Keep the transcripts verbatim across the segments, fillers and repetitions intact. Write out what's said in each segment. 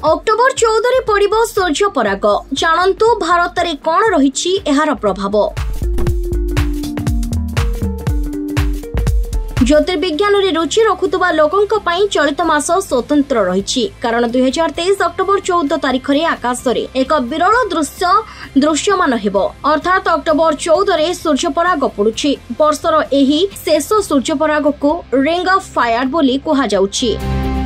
October चौदह पड़िबो सूर्य पराग। जानन्तु भारत रे कोन रहिछि एहार प्रभाव। ज्योतिर्विज्ञान रे रुचि रखुतबा लोकंक पई चलित मास स्वतंत्र रहिछि कारण दुई हजार तेईस अक्टोबर चौदह तारिख रे आकाश रे एक विरल दृश्य दृश्यमान हेबो अर्थात अक्टोबर चौदह रे सूर्य पराग पडुछि। वर्षर एही शेष सूर्य पराग को रिंग ऑफ फायर बोली कहा जाउछि।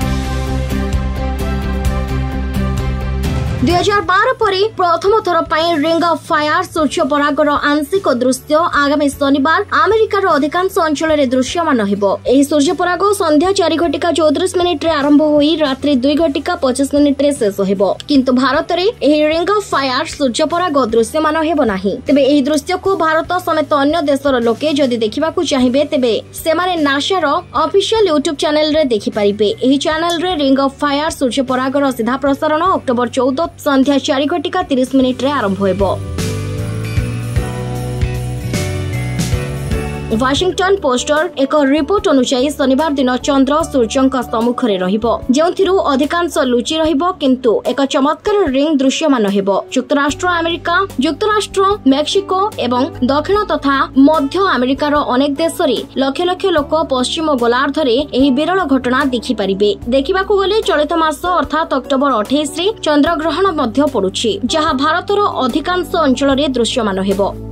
दुई हजार बारह परे प्रथम थर पई रिंग ऑफ फायर सूर्य परागर आंशिक दृश्य आगामी शनिवार अमेरिकार अधिकांश अंचल में दृश्यमान हेबो। एही सूर्य पराग संध्या चार घटिका चौतीस मिनिट रे आरंभ होई रात्रि दुई घटिका पचास मिनिट रे शेष हेबो किंतु भारत रे एही रिंग ऑफ फायर सूर्य पराग दृश्यमान हेबो नाही। तेबे एही दृश्य को भारत समेत अन्य देशर लोके जदि देखिबाकू चाहिबे तेबे सेमाने नासा रो ऑफिशियल यूट्यूब चैनल रे देखि परिबे। एही चैनल रे रिंग ऑफ फायर सूर्य परागर सीधा प्रसारण अक्टोबर चौदह संध्या चार घटिका तीस मिनिट रे आरंभ होइबो। वाशिंगटन पोस्टर एक रिपोर्ट अनुसार शनिवार दिन चंद्र सूर्यंक सम्मुख रे रहिबो जेउथिरु अधिकांश लुचि रहिबो किंतु एक चमत्कार रिंग दृश्यमान हेबो। युक्तराष्ट्र अमेरिका युक्तराष्ट्र मेक्सिको एवं दक्षिण तथा मध्य अमेरिकार अनेक देश रे लक्ष लक्ष लोक पश्चिम गोलार्ध रे एही विरल घटना देखि परिबे। देखिबाकू गले चलित मास अर्थात अक्टोबर अट्ठाईस रे चंद्रग्रहण मध्य पडुछि जहा भारतर अधिकांश अंचल रे दृश्यमान हेबो।